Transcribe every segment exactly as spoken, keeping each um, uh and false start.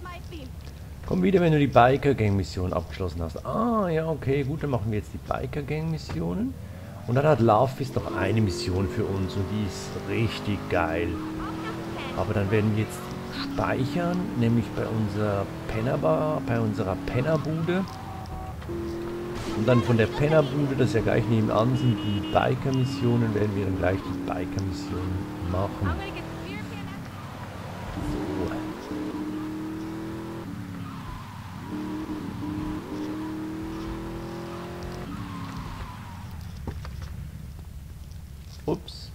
Komm wieder, wenn du die Biker-Gang-Mission abgeschlossen hast. Ah, ja, okay, gut, dann machen wir jetzt die Biker-Gang-Missionen. Und dann hat Lovefist noch eine Mission für uns und die ist richtig geil. Aber dann werden wir jetzt speichern, nämlich bei unserer Pennerbar, bei unserer Pennerbude. Und dann von der Pennerbude, das ja gleich nebenan sind, die Biker-Missionen, werden wir dann gleich die Biker-Missionen machen. So. Ups.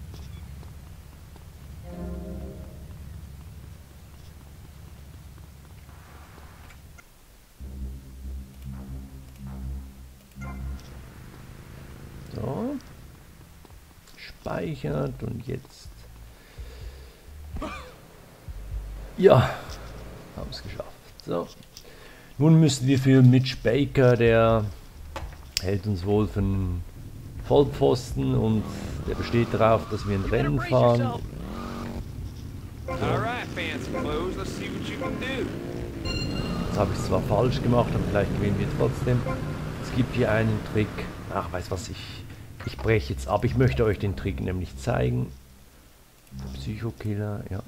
So. Speichert und jetzt. Ja, haben es geschafft. So. Nun müssen wir für Mitch Baker, der hält uns wohl für einen Vollpfosten und der besteht darauf, dass wir ein Rennen fahren. So. Das habe ich zwar falsch gemacht, aber vielleicht gewinnen wir trotzdem. Es gibt hier einen Trick. Ach, weiß was, ich, ich breche jetzt ab. Ich möchte euch den Trick nämlich zeigen. Psychokiller, ja.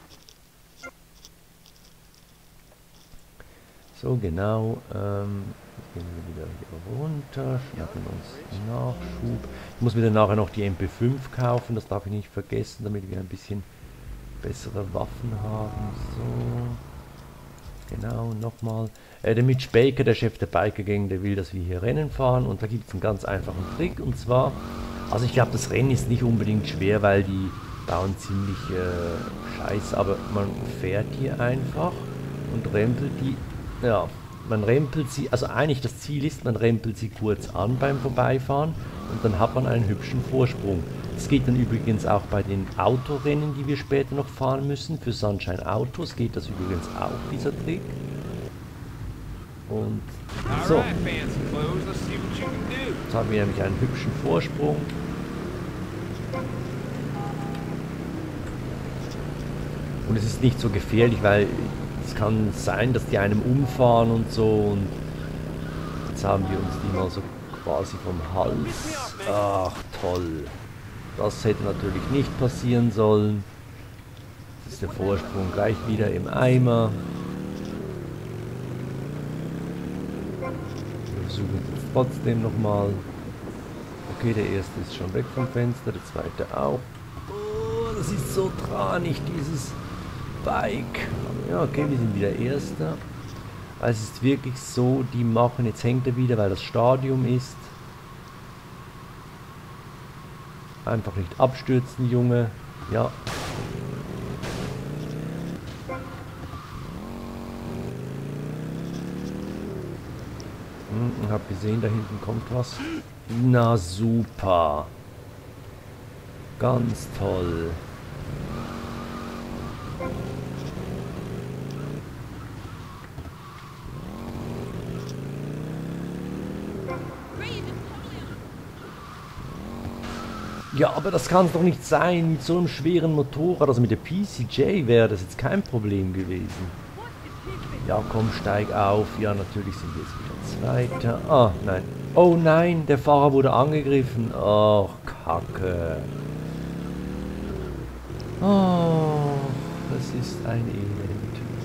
So, genau. Ähm, gehen wir wieder hier runter, schnappen uns Nachschub. Ich muss mir dann nachher noch die M P fünf kaufen, das darf ich nicht vergessen, damit wir ein bisschen bessere Waffen haben. So. Genau, nochmal. Äh, der Mitch Baker, der Chef der Biker Gang, der will, dass wir hier Rennen fahren. Und da gibt es einen ganz einfachen Trick. Und zwar, also ich glaube, das Rennen ist nicht unbedingt schwer, weil die bauen ziemlich äh, scheiße. Aber man fährt hier einfach und rempelt die. Ja, man rempelt sie, also eigentlich das Ziel ist, man rempelt sie kurz an beim Vorbeifahren und dann hat man einen hübschen Vorsprung. Das geht dann übrigens auch bei den Autorennen, die wir später noch fahren müssen. Für Sunshine Autos geht das übrigens auch, dieser Trick. Und so. Jetzt haben wir nämlich einen hübschen Vorsprung. Und es ist nicht so gefährlich, weil es kann sein, dass die einem umfahren und so. Und jetzt haben wir uns die mal so quasi vom Hals. Ach, toll. Das hätte natürlich nicht passieren sollen. Jetzt ist der Vorsprung gleich wieder im Eimer. Wir versuchen es trotzdem nochmal. Okay, der erste ist schon weg vom Fenster, der zweite auch. Oh, das ist so tranig, dieses Bike. Ja, okay, wir sind wieder Erster. Also es ist wirklich so, die machen, jetzt hängt er wieder, weil das Stadium ist. Einfach nicht abstürzen, Junge. Ja. Hm, ich habe gesehen, da hinten kommt was. Na super. Ganz toll. Ja, aber das kann es doch nicht sein, mit so einem schweren Motorrad, also mit der P C J wäre das jetzt kein Problem gewesen. Ja, komm, steig auf. Ja, natürlich sind wir jetzt wieder Zweiter. Ah, nein. Oh nein, der Fahrer wurde angegriffen. Ach, Kacke. Oh, das ist ein Elend.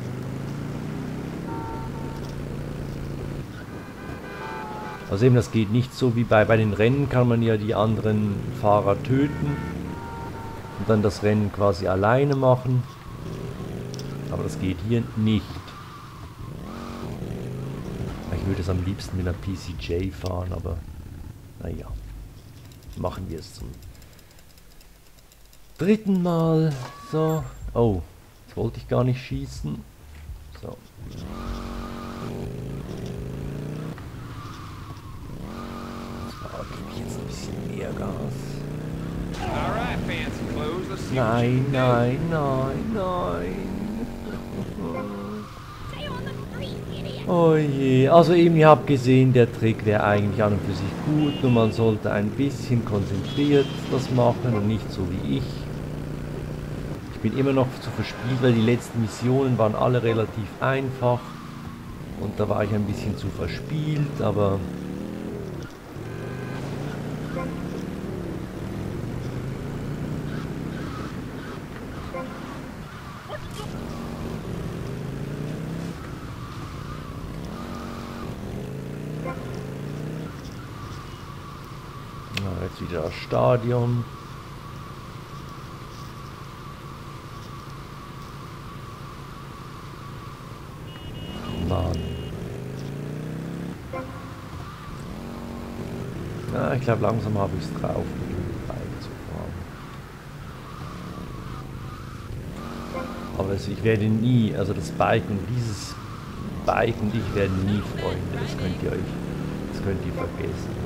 Also eben, das geht nicht so wie bei, bei den Rennen, kann man ja die anderen Fahrer töten und dann das Rennen quasi alleine machen. Aber das geht hier nicht. Ich würde es am liebsten mit einer P C J fahren, aber naja, machen wir es zum dritten Mal. So, oh, jetzt wollte ich gar nicht schießen. So. Jetzt ein bisschen mehr Gas. Nein, nein, nein, nein. Oh je, also eben, ihr habt gesehen, der Trick wäre eigentlich an und für sich gut, nur man sollte ein bisschen konzentriert das machen und nicht so wie ich. Ich bin immer noch zu verspielt, weil die letzten Missionen waren alle relativ einfach. Und da war ich ein bisschen zu verspielt, aber... Jetzt wieder das Stadion. Mann. Ja, ich glaube, langsam habe ich es drauf, mit dem Bike zu fahren. Aber es, ich werde nie, also das Bike und dieses Bike und ich werden nie Freunde. Das könnt ihr euch, das könnt ihr vergessen.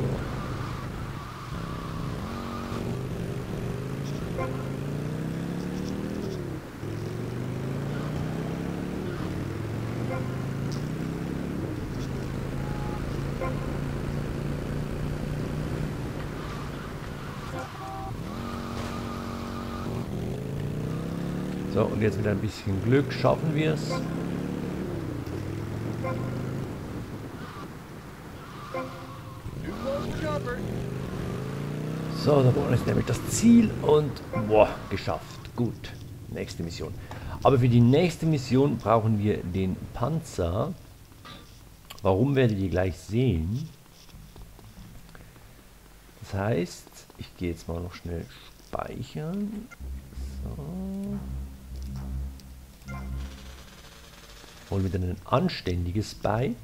So, und jetzt mit ein bisschen Glück schaffen wir es. So, da vorne ist nämlich das Ziel und boah, geschafft. Gut, nächste Mission. Aber für die nächste Mission brauchen wir den Panzer. Warum, werdet ihr gleich sehen. Das heißt, ich gehe jetzt mal noch schnell speichern. So. Holen wir dann ein anständiges Bike.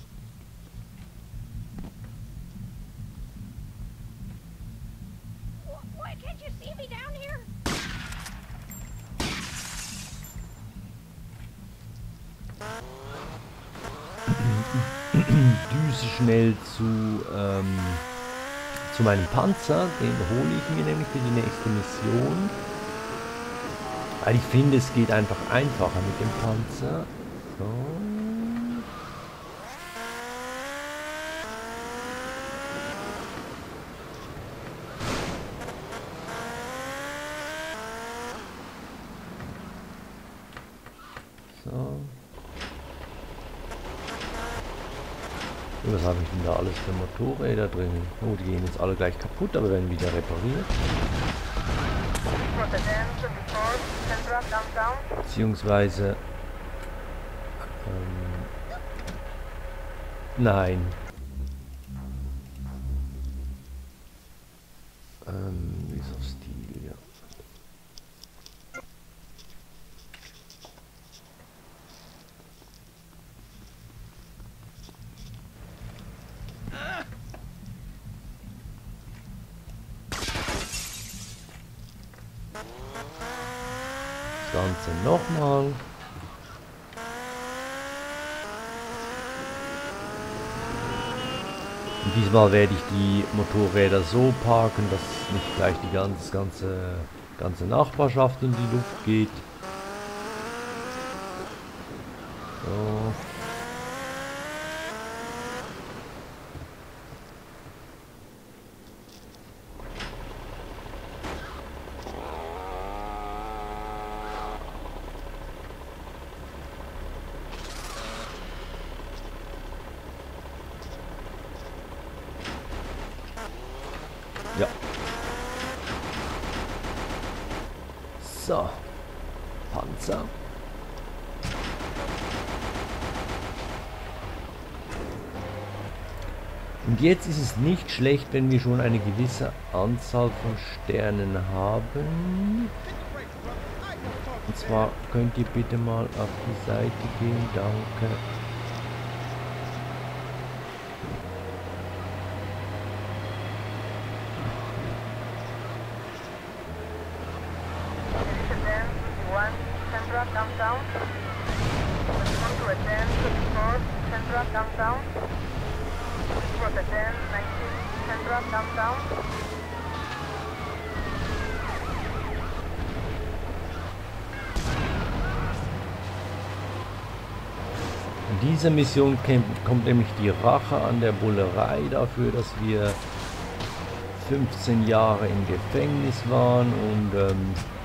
Düse schnell zu, ähm, zu meinem Panzer. Den hole ich mir nämlich für die nächste Mission. Weil ich finde, es geht einfach einfacher mit dem Panzer. So. So. Was habe ich denn da alles für Motorräder drin? Oh, die gehen jetzt alle gleich kaputt, aber werden wieder repariert. Beziehungsweise... Ähm, nein. Ähm, wie so Stil, ja. Das Ganze nochmal. Und diesmal werde ich die Motorräder so parken, dass nicht gleich die ganze, ganze, ganze Nachbarschaft in die Luft geht. So. Ja. So. Panzer. Und jetzt ist es nicht schlecht, wenn wir schon eine gewisse Anzahl von Sternen haben. Und zwar könnt ihr bitte mal auf die Seite gehen. Danke. In dieser Mission kommt nämlich die Rache an der Bullerei dafür, dass wir fünfzehn Jahre im Gefängnis waren und ähm,